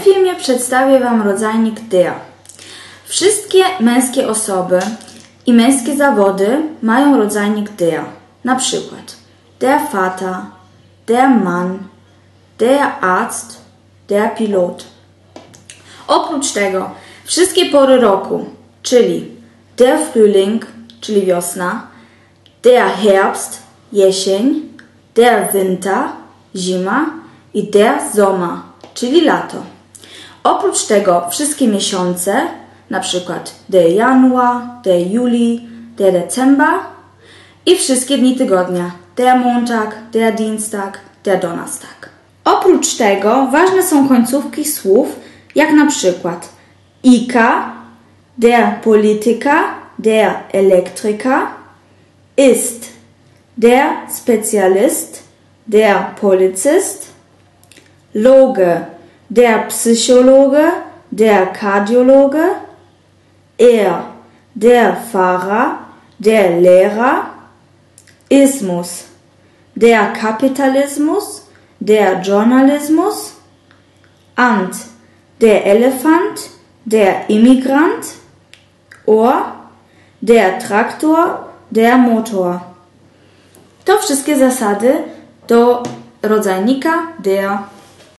filmie przedstawię Wam rodzajnik der. Wszystkie męskie osoby i męskie zawody mają rodzajnik der. Na przykład der Vater, der Mann, der Arzt, der Pilot. Oprócz tego wszystkie pory roku, czyli der Frühling, czyli wiosna, der Herbst, jesień, der Winter, zima i der Sommer, czyli lato. Oprócz tego wszystkie miesiące, na przykład der Januar, der Juli, der Dezember i wszystkie dni tygodnia, der Montag, der Dienstag, der Donnerstag. Oprócz tego ważne są końcówki słów, jak na przykład Ika, der Politiker, der Elektriker, ist, der Spezialist, der Polizist, Loge, der Psychologe, der Kardiologe, der Fahrer, der Lehrer, Ismus, der Kapitalismus, der Journalismus, Ant, der Elefant, der Immigrant, Ohr, der Traktor, der Motor. To wszystkie zasady do rodzajnika der.